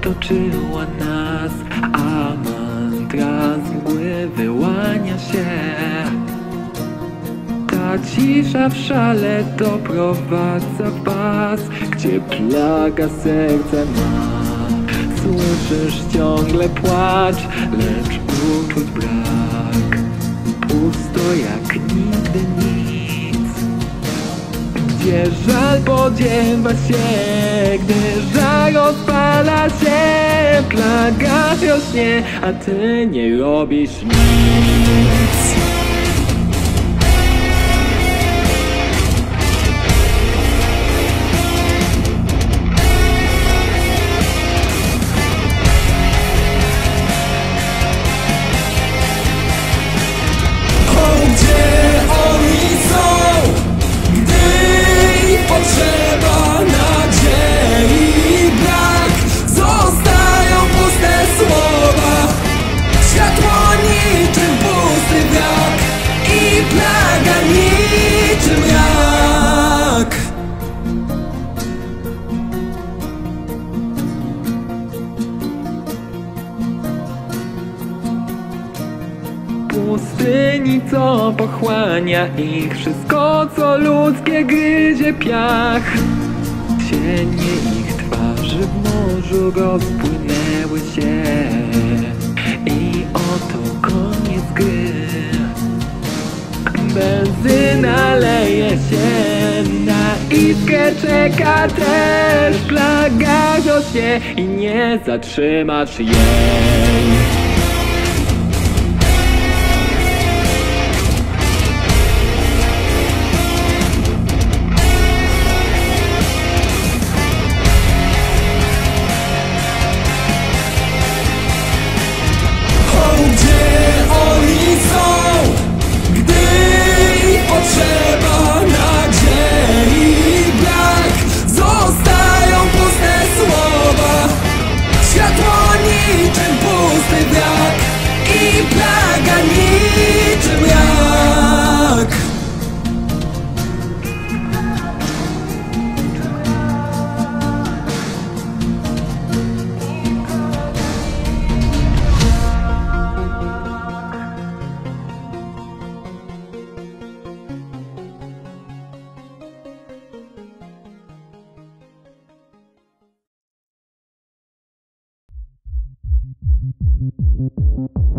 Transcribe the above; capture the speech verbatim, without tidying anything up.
otoczyła nas, a mantra z mgły wyłania się. Ta cisza w szale doprowadza was, gdzie plaga serca ma. Słyszysz ciągle płacz, lecz uczuć brak. Pusto jak nigdy nic, gdzie żal podziewa się, gdy żal rozpala się. Plaga rośnie, a ty nie robisz nic. Potrzeba nadziei, brak. Zostają puste słowa, światło niczym pusty wiatr i plaga niczym jak. Pustyni, co pochłania ich wszystko, co ludzkie gryzie piach. Cienie ich twarzy w morzu rozpłynęły się i oto koniec gry. Benzyna leje się, na iskrę czeka też. Plaga rośnie i nie zatrzymasz jej. Potrzeba nadziei, brak. Zostają puste słowa, światło niczym pusty wiatr i plaga niczym jak. Thank you.